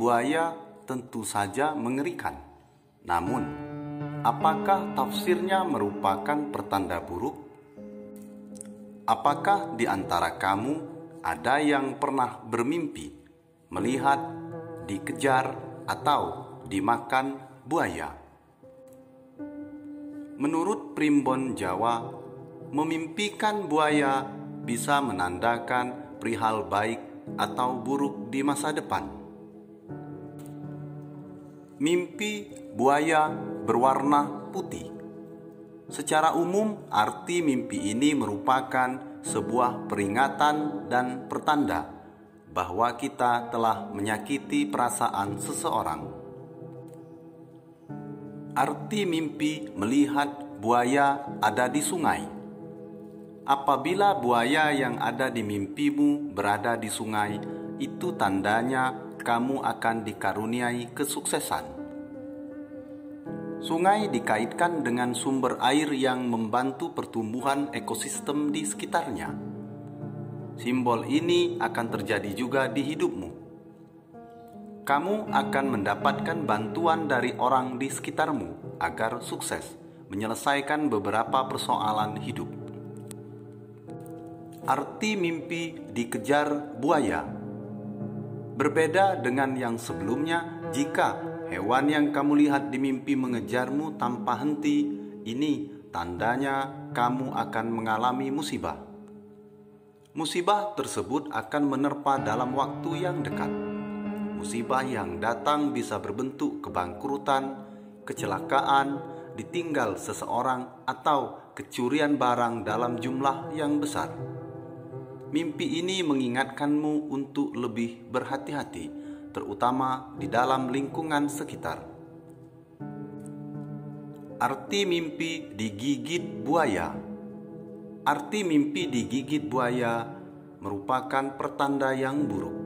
buaya tentu saja mengerikan. Namun, apakah tafsirnya merupakan pertanda buruk? Apakah di antara kamu ada yang pernah bermimpi melihat, dikejar, atau dimakan buaya? Menurut primbon Jawa, memimpikan buaya bisa menandakan perihal baik atau buruk di masa depan. Mimpi buaya berwarna putih. Secara umum, arti mimpi ini merupakan sebuah peringatan dan pertanda bahwa kita telah menyakiti perasaan seseorang. Arti mimpi melihat buaya ada di sungai. Apabila buaya yang ada di mimpimu berada di sungai, itu tandanya kamu akan dikaruniai kesuksesan. Sungai dikaitkan dengan sumber air yang membantu pertumbuhan ekosistem di sekitarnya. Simbol ini akan terjadi juga di hidupmu. Kamu akan mendapatkan bantuan dari orang di sekitarmu agar sukses menyelesaikan beberapa persoalan hidup. Arti mimpi dikejar buaya berbeda dengan yang sebelumnya. Jika hewan yang kamu lihat di mimpi mengejarmu tanpa henti, ini tandanya kamu akan mengalami musibah. Musibah tersebut akan menerpa dalam waktu yang dekat. Musibah yang datang bisa berbentuk kebangkrutan, kecelakaan, ditinggal seseorang, atau kecurian barang dalam jumlah yang besar. Mimpi ini mengingatkanmu untuk lebih berhati-hati, terutama di dalam lingkungan sekitar. Arti mimpi digigit buaya. Arti mimpi digigit buaya merupakan pertanda yang buruk.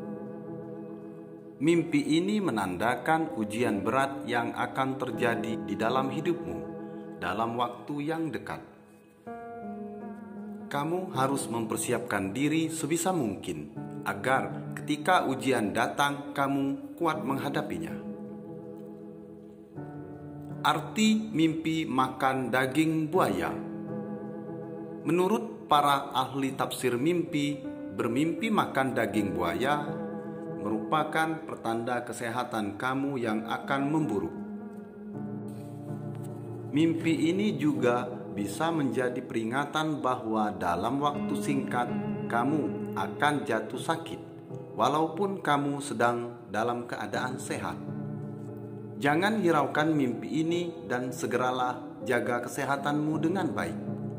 Mimpi ini menandakan ujian berat yang akan terjadi di dalam hidupmu dalam waktu yang dekat. Kamu harus mempersiapkan diri sebisa mungkin agar ketika ujian datang, kamu kuat menghadapinya. Arti mimpi makan daging buaya. Menurut para ahli tafsir mimpi, bermimpi makan daging buaya merupakan pertanda kesehatan kamu yang akan memburuk. Mimpi ini juga bisa menjadi peringatan bahwa dalam waktu singkat kamu akan jatuh sakit, walaupun kamu sedang dalam keadaan sehat. Jangan hiraukan mimpi ini dan segeralah jaga kesehatanmu dengan baik.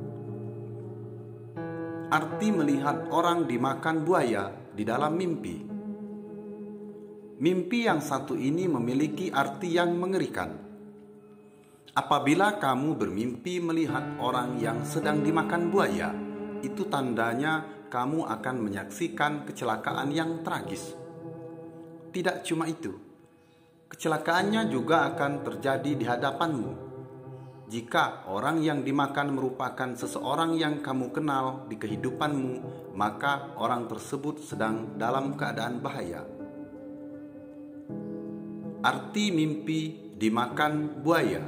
Arti melihat orang dimakan buaya di dalam mimpi. Mimpi yang satu ini memiliki arti yang mengerikan. Apabila kamu bermimpi melihat orang yang sedang dimakan buaya, itu tandanya kamu akan menyaksikan kecelakaan yang tragis. Tidak cuma itu, kecelakaannya juga akan terjadi di hadapanmu. Jika orang yang dimakan merupakan seseorang yang kamu kenal di kehidupanmu, maka orang tersebut sedang dalam keadaan bahaya. Arti mimpi dimakan buaya.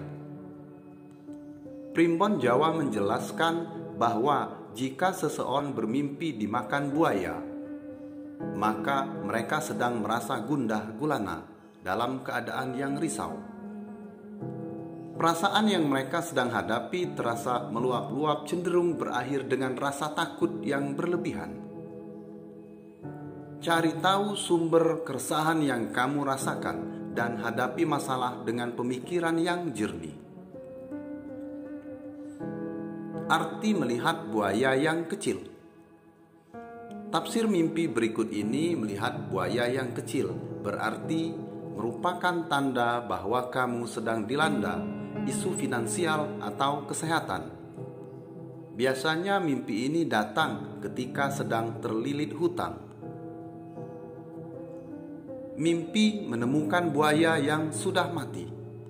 Primbon Jawa menjelaskan bahwa jika seseorang bermimpi dimakan buaya, maka mereka sedang merasa gundah gulana dalam keadaan yang risau. Perasaan yang mereka sedang hadapi terasa meluap-luap, cenderung berakhir dengan rasa takut yang berlebihan. Cari tahu sumber keresahan yang kamu rasakan dan hadapi masalah dengan pemikiran yang jernih. Arti melihat buaya yang kecil. Tafsir mimpi berikut ini melihat buaya yang kecil berarti merupakan tanda bahwa kamu sedang dilanda isu finansial atau kesehatan. Biasanya mimpi ini datang ketika sedang terlilit hutang. Mimpi menemukan buaya yang sudah mati.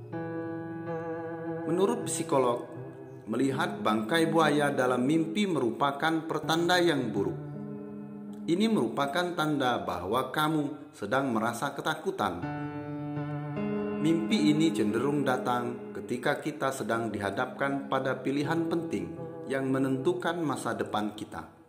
Menurut psikolog, melihat bangkai buaya dalam mimpi merupakan pertanda yang buruk. Ini merupakan tanda bahwa kamu sedang merasa ketakutan. Mimpi ini cenderung datang ketika kita sedang dihadapkan pada pilihan penting yang menentukan masa depan kita.